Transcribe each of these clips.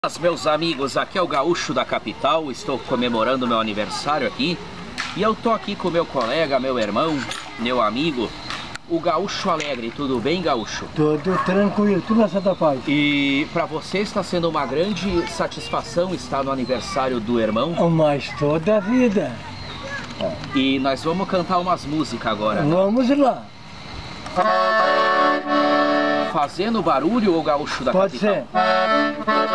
Meus amigos, aqui é o Gaúcho da Capital, estou comemorando meu aniversário aqui e eu tô aqui com meu colega, meu irmão, meu amigo, o Gaúcho Alegre. Tudo bem, Gaúcho? Tudo tranquilo, tudo na Santa Paz. E para você está sendo uma grande satisfação estar no aniversário do irmão? Mas toda a vida. E nós vamos cantar umas músicas agora. Vamos lá. Fazendo barulho ou Gaúcho da Pode Capital? ser.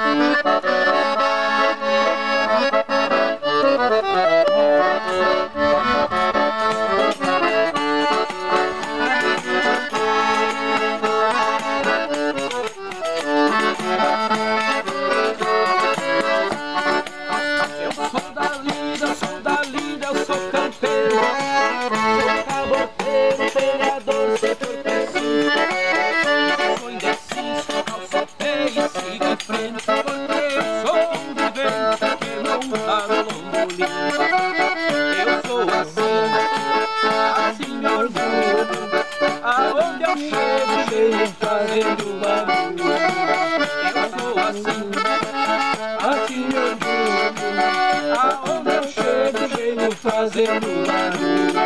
Eu sou da lida, eu sou campeiro, sou caboteiro, pegador, sei por que sim. Sou indeciso, calço pé e sigo em frente, porque eu sou um vivente que não tá no lombo. Eu sou assim me orgulho, aonde eu chego fazendo barulho. Eu sou assim me orgulho, aonde eu chego fazendo barulho.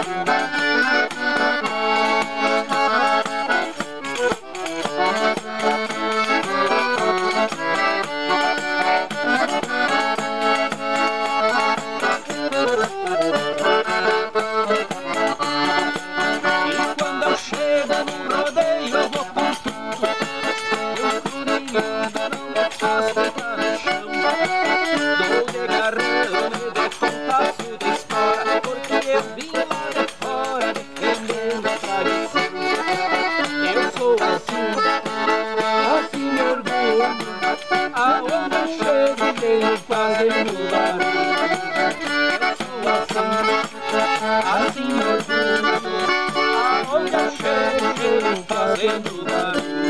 Aonde eu chego, venho fazendo barulho. Eu sou assim me orgulho. Aonde eu chego, venho fazendo barulho.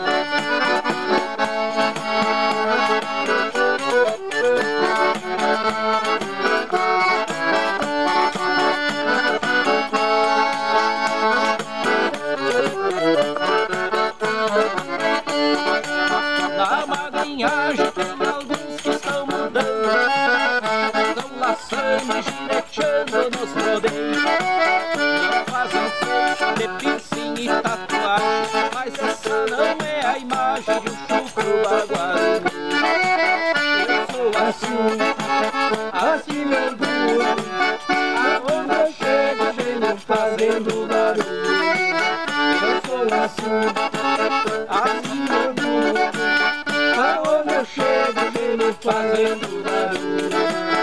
Na madrinhagem tem alguns que estão mudando, estão laçando e gireteando nos rodeios. E fazem fecho de piercing e tatuagem, mas essa não é a imagem de um chucro baguado. Eu sou assim me orgulho, aonde eu chego venho fazendo barulho. Eu sou assim me orgulho, aonde eu chego, venho fazendo barulho.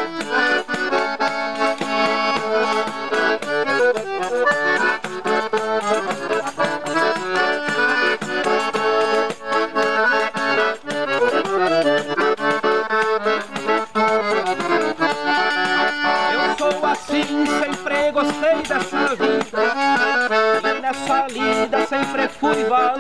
Eu sou assim, sempre gostei dessa vida, e nessa lida sempre fui valente.